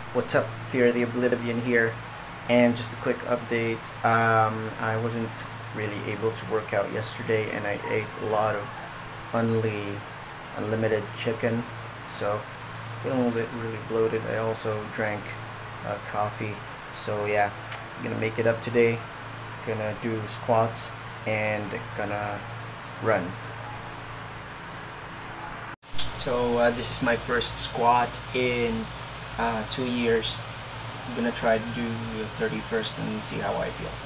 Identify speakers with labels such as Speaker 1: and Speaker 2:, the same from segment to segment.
Speaker 1: What's up, FearTheOblivion here, and just a quick update. I wasn't really able to work out yesterday, and I ate a lot of unlimited chicken, so feeling a little bit really bloated. I also drank coffee, so yeah, I'm gonna make it up today. Gonna do squats and gonna run. So this is my first squat in 2 years. I'm gonna try to do the 31st and see how I feel.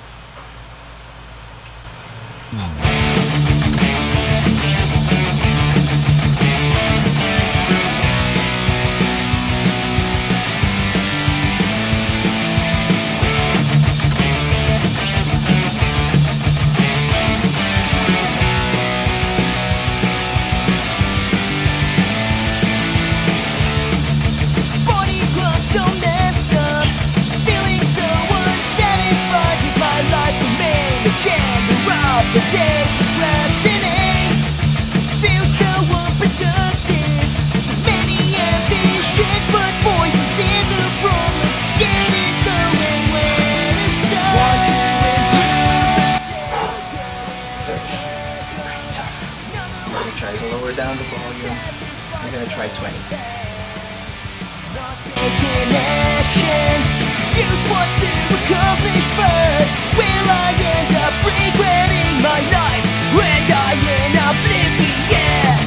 Speaker 2: The day procrastinate, feel so unproductive. So many ambitions, but voices in the room getting going when to start. Want to improve
Speaker 1: It's pretty tough. So I'm gonna try to lower down the volume. I'm gonna try 20.
Speaker 2: Not taking action, use what to accomplish first. Will I end up regretting my life when I in oblivion?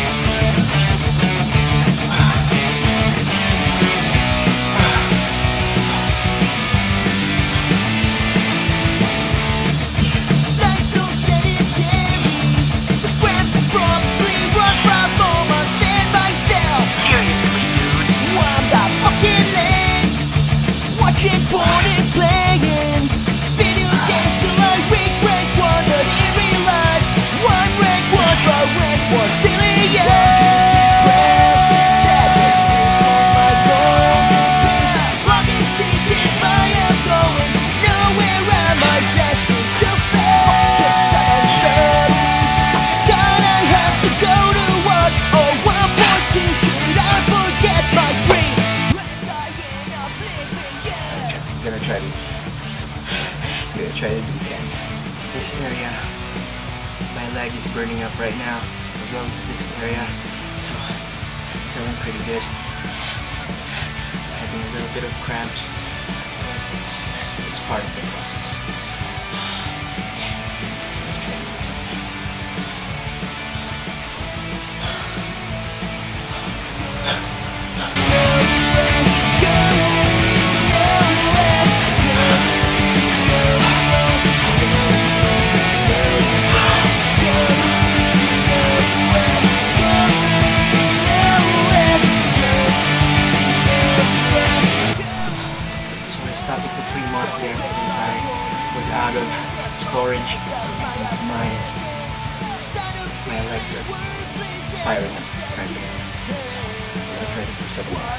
Speaker 2: Life's so sedentary, the breath will probably run from almost in myself.
Speaker 1: Seriously, dude.
Speaker 2: I'm that fucking lame, watching porn and playing video games till I reach rank 1, but in real life, I'm rank 1, but rank 1 billion. Depressed with sadness, kills my goals and dreams. Clock is ticking, I am going nowhere. Am I destined to fail? It's 7:30. God, I have to go to work. Oh, one more should I forget my dreams? When I in oblivion.
Speaker 1: I'm gonna try to do 10. This area, my leg is burning up right now, as well as this area, so I'm feeling pretty good. Having a little bit of cramps, but it's part of the process. Let's try to do 10. There because I was out of storage. My legs are firing up right now. So I'm gonna try to do 7 more.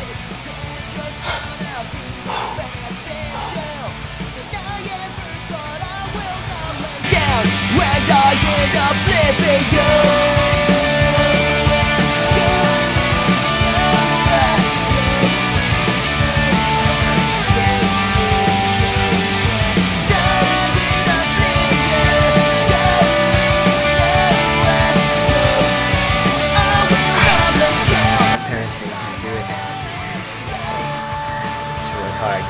Speaker 2: Down when I end oblivion.
Speaker 1: Hard.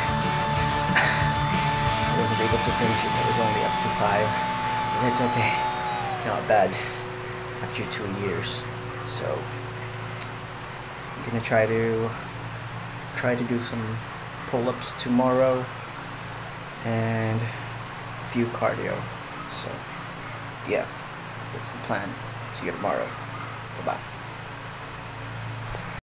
Speaker 1: I wasn't able to finish it. I was only up to 5, but that's okay. Not bad after 2 years. So I'm gonna try to do some pull-ups tomorrow and a few cardio. So yeah, that's the plan. See you tomorrow. Bye bye.